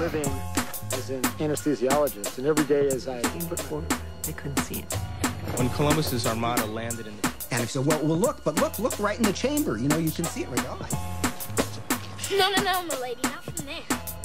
living as an anesthesiologist, and every day as I... Before, they couldn't see it. When Columbus's armada landed in the... And if so, well, look right in the chamber. You know, you can see it right on. No, milady, not from there.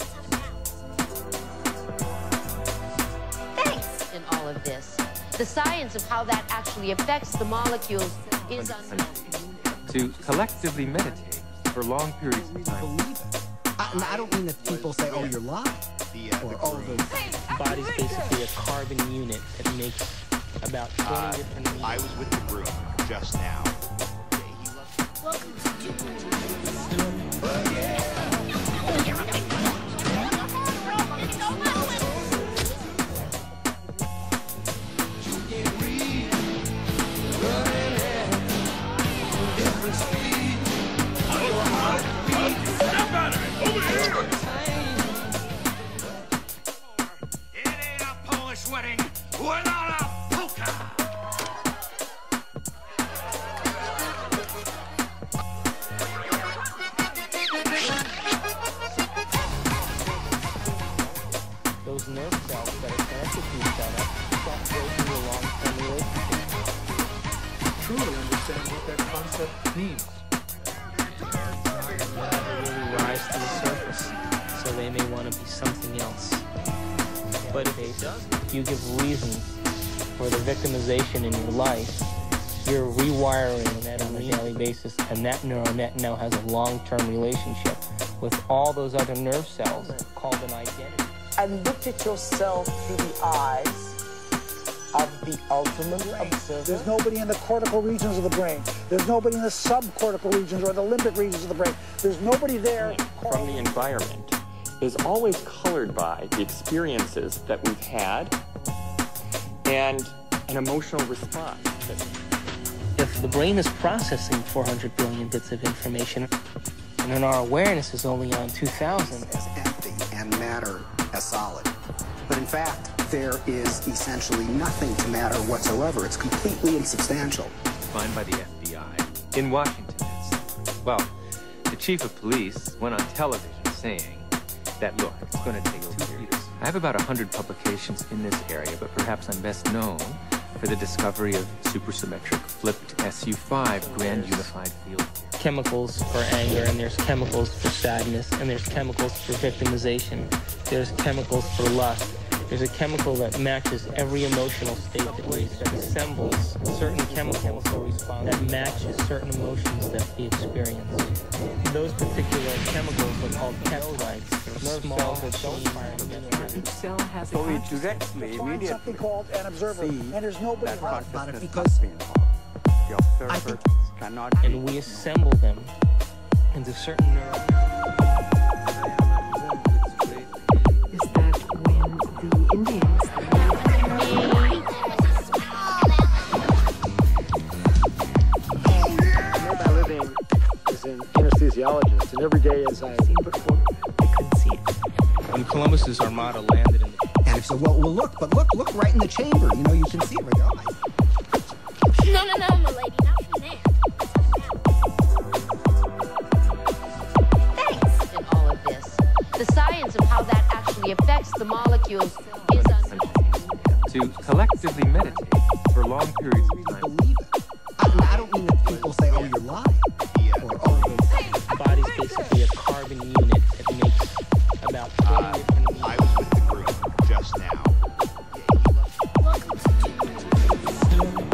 Thanks in all of this. The science of how that actually affects the molecules is unknown. To collectively meditate for long periods of time. Believe it. I don't mean that people say, oh, you're lying. Or, oh, the body's basically a carbon unit that makes about 20 different... I was with the group just now. Welcome to Wedding without a polka! Those nerve cells that are connected to each other start breaking the long-term relationship. Truly understand what that concept means. Really rise to the surface, so they may want to be something else. But if it does, you give reason for the victimization in your life, you're rewiring that on a daily basis, and that neural net now has a long-term relationship with all those other nerve cells called an identity. And look at yourself through the eyes of the ultimate observer. There's nobody in the cortical regions of the brain. There's nobody in the subcortical regions or the limbic regions of the brain. There's nobody there. From the environment is always colored by the experiences that we've had and an emotional response. If the brain is processing 400 billion bits of information, and then our awareness is only on 2,000. As empty and matter as solid. But in fact, there is essentially nothing to matter whatsoever. It's completely insubstantial. Defined by the FBI in Washington. Well, the chief of police went on television saying that, look, it's going to take 2 years. I have about 100 publications in this area, but perhaps I'm best known for the discovery of supersymmetric flipped SU5 grand unified field. Chemicals for anger, and there's chemicals for sadness, and there's chemicals for victimization, there's chemicals for lust. There's a chemical that matches every emotional state that assembles certain chemicals that matches certain emotions that we experience. Those particular chemicals are called peptides. Nerve cells that don't fire together. Each cell has a So we consciousness. directly, immediately Something called an observer, and there's nobody that around. consciousness because must be involved. The observer cannot be And we assemble them into certain neurons. Is that when the Indians... My living as an anesthesiologist, and every day as I... Before, they couldn't see it. When Columbus's armada landed in the... And if so, well, look right in the chamber. You know, you can see it right on. No, milady, not from there. Thanks in all of this. The science of how that actually affects the molecules is unknown. To collectively meditate for long periods of time. Believe it. I don't mean that people say, oh, you're lying. Or, oh, The body's basically a carbon unit that makes about 20 different... I was with the group just now. Welcome to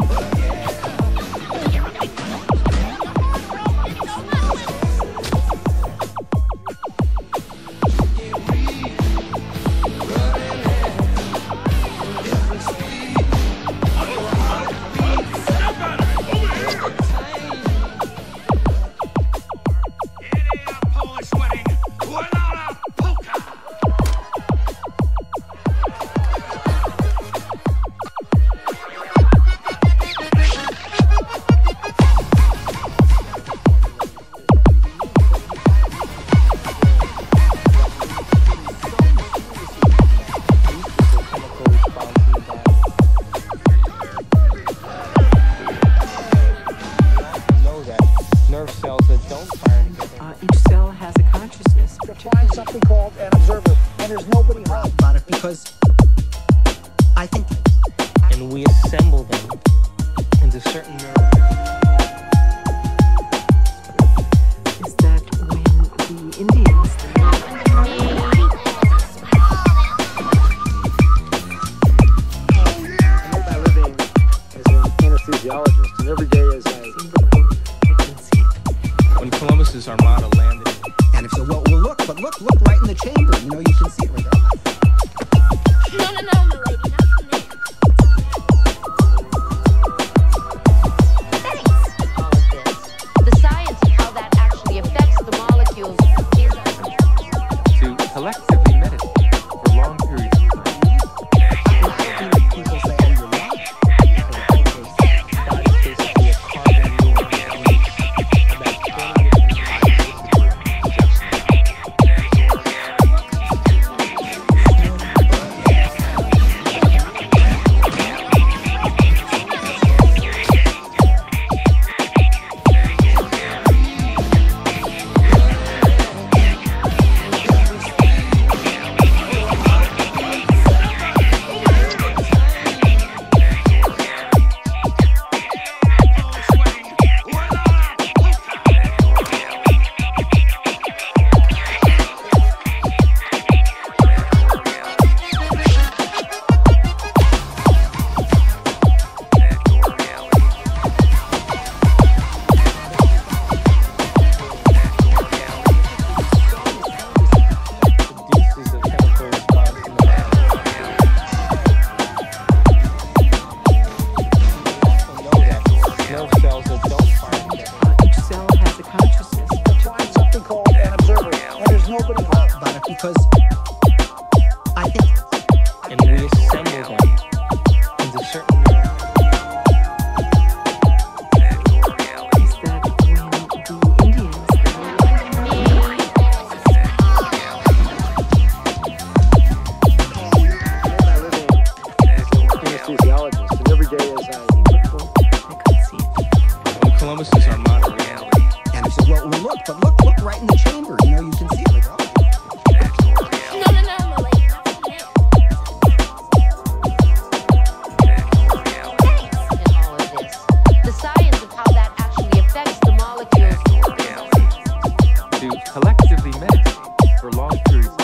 Each cell has a consciousness. Define something called an observer, and there's nobody home. About it because I think. And we assemble them into certain nerve. Is that when the Indians... I make my living as an anesthesiologist, and every day as I When Columbus's armada landed. And if so, well, look right in the chamber. You know, you can see it right there. No, milady, not from there. All of this. The science of how that actually affects the molecules is... To collectively meditate for long periods of time. People say, oh, you're lying. That is basically a carbon moon. About 20 because I think. And we assemble them into certain. Is that when the Indians... anesthesiologist, and every day as I When Columbus's armada landed. And I said, well, look right in the chamber. You know, you can see it right there. No, milady, not from there. In all of this. The science of how that actually affects the molecules. To collectively meditate for long periods of